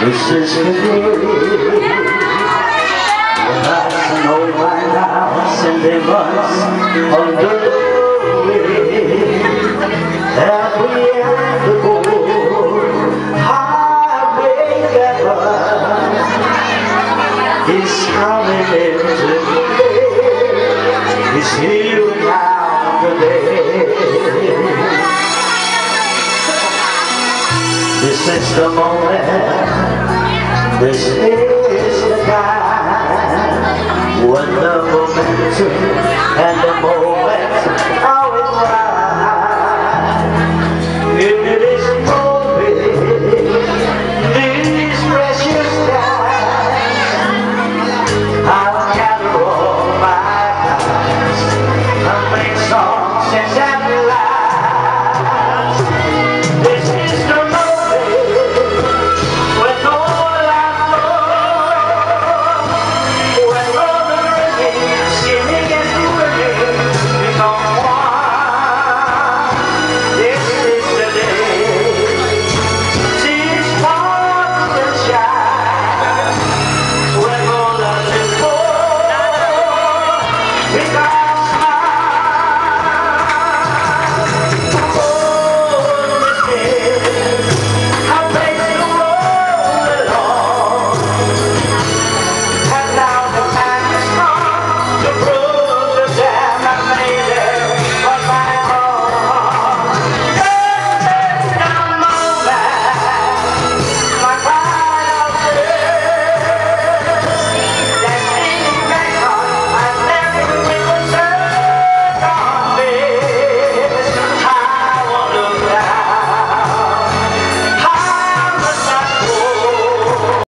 This is the day. That's an old lighthouse and demons on the way. And we have to go highway ever. He's coming into today. He's here now today. This is the moment. This is the time when the momentum and the moment